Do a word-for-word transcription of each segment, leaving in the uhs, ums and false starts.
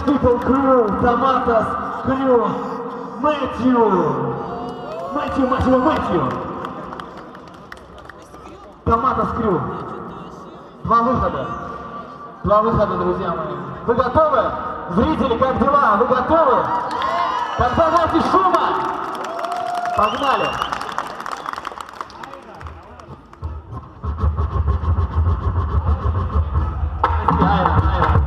People Crew, Tomatoes Crew, Matyou. Matyou, Matyou, Matyou. Tomatoes Crew. Два выхода. Два выхода, друзья мои. Вы готовы? Зрители, как дела? Вы готовы? Тогда дайте шума! Погнали! Айра, Айра.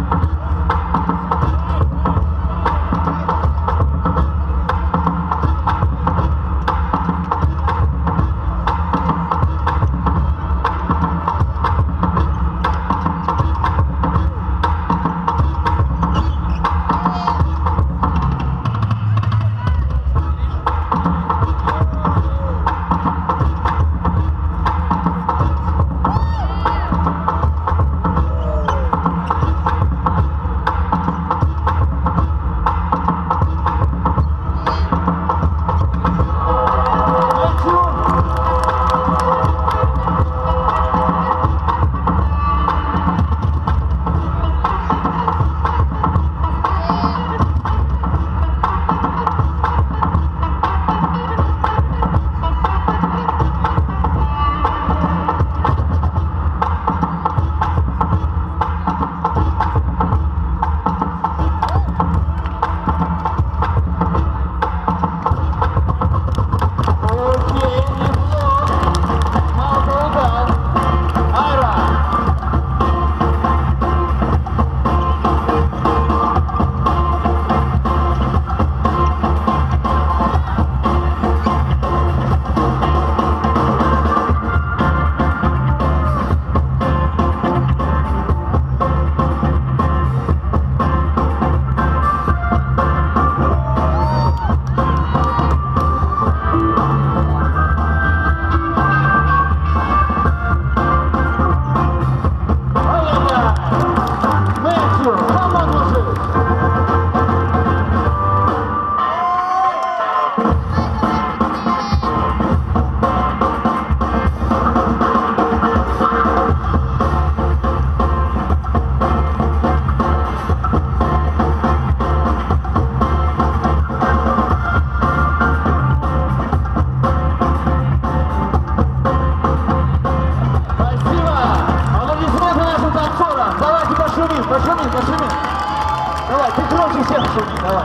Пошумим, пошумим. Давай, ты громче всех шуми, давай.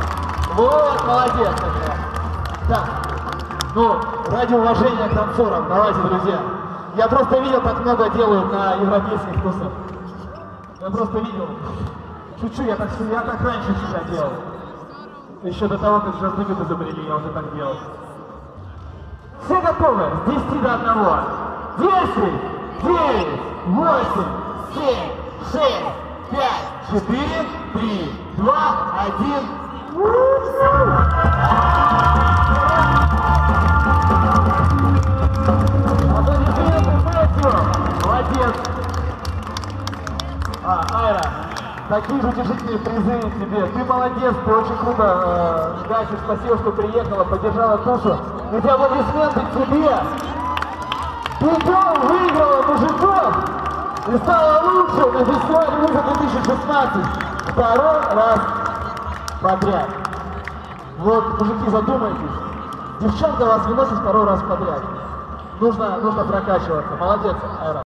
Вот, молодец. Так, ну, ради уважения к танцорам, давайте, друзья. Я просто видел, как много делают на европейских тусах. Я просто видел. Шучу, я так, я так раньше всегда делал. Еще до того, как жаздыгу изобрели, я уже так делал. Все готовы? С десяти до одного. Десять, девять, восемь, семь, шесть, пять, четыре, три, два, один. Аплодисменты Matyou. Молодец. А, Айра, такие же утешительные призы тебе. Ты молодец, ты очень круто э, гасишь. Спасибо, что приехала, поддержала тушу. Эти аплодисменты тебе. Ты выиграла мужиков и стала лучше на фестивале ВИЗОВ две тысячи шестнадцать. Второй раз подряд. Вот, мужики, задумайтесь. Девчонка вас выносит второй раз подряд. Нужно, нужно прокачиваться. Молодец, Aira.